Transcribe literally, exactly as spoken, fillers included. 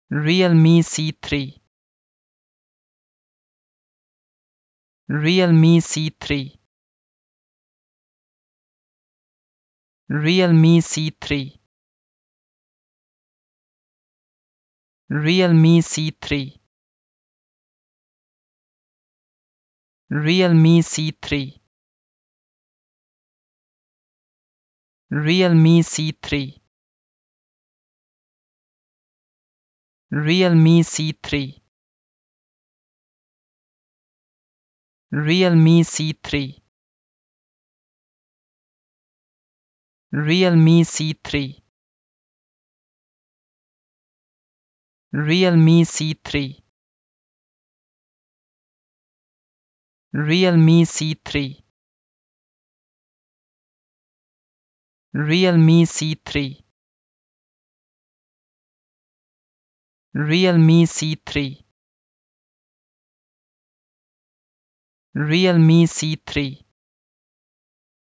Realme C three, Realme C three, Realme C three, Realme C three, Realme C three, Realme C three, Realme C three, Realme C three, Realme C three, Realme C three, Realme C three, Realme C three, Realme C three, Realme C three,